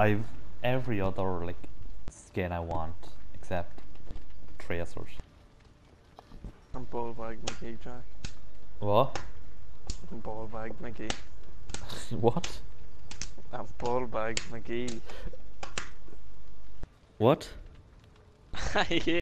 I've every other like skin I want except Tracers. I'm Ballbag McGee, Jack. What? I'm Ballbag McGee. What? I'm Ballbag McGee. What? I